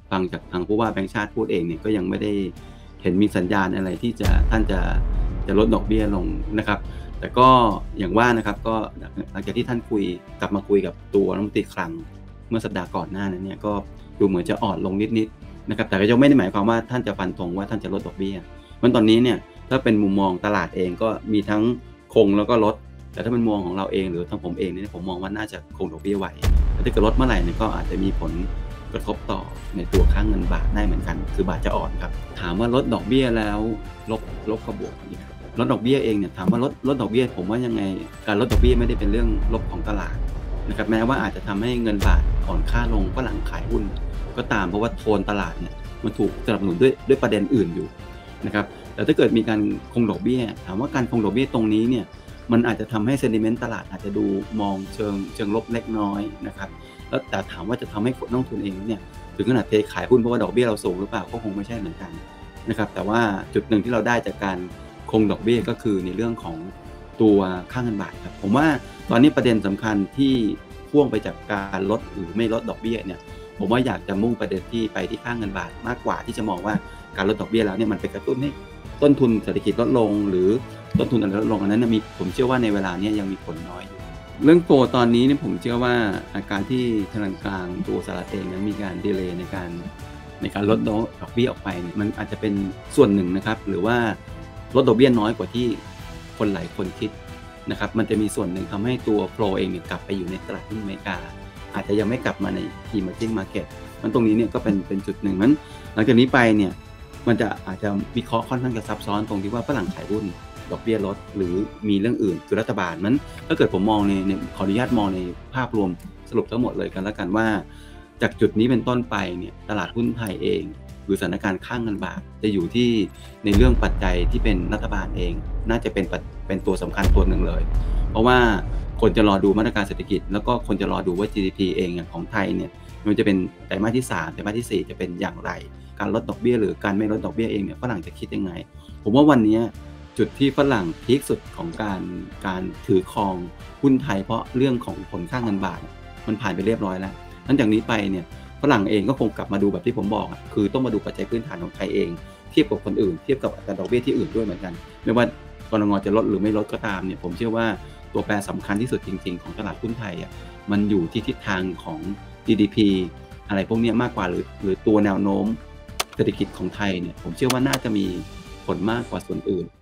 ฟังจากทางผู้ว่าแบงก์ชาติพูดเองเนี่ยก็ยังไม่ได้เห็นมีสัญญาณอะไรที่ท่านจะลดดอกเบี้ยลงนะครับแต่ก็อย่างว่านะครับก็หลังจากที่ท่านกลับมาคุยกับตัวรัฐมนตรีคลังเมื่อสัปดาห์ก่อนหน้านั้นเนี่ยก็ดูเหมือนจะอ่อนลงนิดๆนะครับแต่ก็ยังไม่ได้หมายความว่าท่านจะฟันธงว่าท่านจะลดดอกเบี้ยเพราะตอนนี้เนี่ยถ้าเป็นมุมมองตลาดเองก็มีทั้งคงแล้วก็ลดแต่ถ้าเป็นมุมมองของเราเองหรือทางผมเองเนี่ยผมมองว่าน่าจะคงดอกเบี้ยไหวแต่ถ้าเกิดลดเมื่อไหร่เนี่ยก็อาจจะมีผลกระทบต่อในตัวค่าเงินบาทได้เหมือนกันคือบาทจะอ่อนครับถามว่าลดดอกเบี้ยแล้วลบกับบวกนี่ครับลดดอกเบี้ยเองเนี่ยถามว่าลดดอกเบี้ยผมว่ายังไงการลดดอกเบี้ยไม่ได้เป็นเรื่องลบของตลาดนะครับแม้ว่าอาจจะทำให้เงินบาทอ่อนค่าลงฝรั่งขายหุ้นก็ตามเพราะว่าโทนตลาดเนี่ยมันถูกสนับสนุนด้วยประเด็นอื่นอยู่นะครับแต่ถ้าเกิดมีการคงดอกเบี้ยถามว่าการคงดอกเบี้ยตรงนี้เนี่ยมันอาจจะทำให้ sentiment ตลาดอาจจะดูมองเชิงลบเล็กน้อยนะครับแล้วแต่ถามว่าจะทำให้คนลงทุนเองเนี่ยถึงขนาดเทขายหุ้นเพราะว่าดอกเบี้ยเราสูงหรือเปล่าก็คงไม่ใช่เหมือนกันนะครับแต่ว่าจุดหนึ่งที่เราได้จากการคงดอกเบี้ยก็คือในเรื่องของตัวค่าเงินบาทครับผมว่าตอนนี้ประเด็นสำคัญที่พ่วงไปจากการลดหรือไม่ลดดอกเบี้ยเนี่ยผมว่าอยากจะมุ่งประเด็นที่ไปที่ค่าเงินบาทมากกว่าที่จะมองว่าการลดดอกเบี้ยแล้วเนี่ยมันไปกระตุ้นให้ต้นทุนเศรษฐกิจลดลงหรือต้นทุนอะไรลดลงอันนั้นมีผมเชื่อว่าในเวลานี้ยังมีผลน้อยอยู่เรื่องโกลตอนนี้เนี่ยผมเชื่อว่าอาการที่ธนาคารตัวสหรัฐเองนั้นมีการดีเลย์ในการลดดอกเบี้ยออกไปเนี่ยมันอาจจะเป็นส่วนหนึ่งนะครับหรือว่าลดดอกเบี้ยน้อยกว่าที่คนหลายคนคิดนะครับมันจะมีส่วนหนึ่งทำให้ตัวโฟลเองเนี่ยกลับไปอยู่ในตลาดหุ้นอเมริกาอาจจะยังไม่กลับมาใน emerging market มันตรงนี้เนี่ยก็เป็นจุดหนึ่งนั้นหลังจากนี้ไปเนี่ยมันจะอาจจะวิเคราะห์ค่อนข้างจะซับซ้อนตรงที่ว่าฝรั่งขายหุ้นดอกเบี้ยลดหรือมีเรื่องอื่นคือรัฐบาลนั้นถ้าเกิดผมมองในขออนุญาตมองในภาพรวมสรุปทั้งหมดเลยกันแล้วกันว่าจากจุดนี้เป็นต้นไปเนี่ยตลาดหุ้นไทยเองหรือสถานการณ์ค่าเงินบาทจะอยู่ที่ในเรื่องปัจจัยที่เป็นรัฐบาลเองน่าจะเป็นตัวสำคัญตัวหนึ่งเลยเพราะว่าคนจะรอดูมาตรการเศรษฐกิจแล้วก็คนจะรอดูว่า GDP เองของไทยเนี่ยมันจะเป็นไตรมาสที่3ไตรมาสที่4จะเป็นอย่างไรการลดดอกเบี้ยหรือการไม่ลดดอกเบี้ยเองเนี่ยฝรั่งจะคิดยังไงผมว่าวันนี้จุดที่ฝรั่งพีคสุดของการถือครองหุ้นไทยเพราะเรื่องของผลค่าเงินบาทมันผ่านไปเรียบร้อยแล้วหลังจากนี้ไปเนี่ยฝรั่งเองก็คงกลับมาดูแบบที่ผมบอกคือต้องมาดูปัจจัยพื้นฐานของไทยเองเทียบกับคนอื่นเทียบกับอัตราดอกเบี้ยที่อื่นด้วยเหมือนกันไม่ว่ากนง.จะลดหรือไม่ลดก็ตามเนี่ยผมเชื่อว่าตัวแปรสำคัญที่สุดจริงๆของตลาดหุ้นไทยมันอยู่ที่ทิศทางของ GDP อะไรพวกนี้มากกว่าหรือตัวแนวโน้มเศรษฐกิจของไทยเนี่ยผมเชื่อว่าน่าจะมีผลมากกว่าส่วนอื่น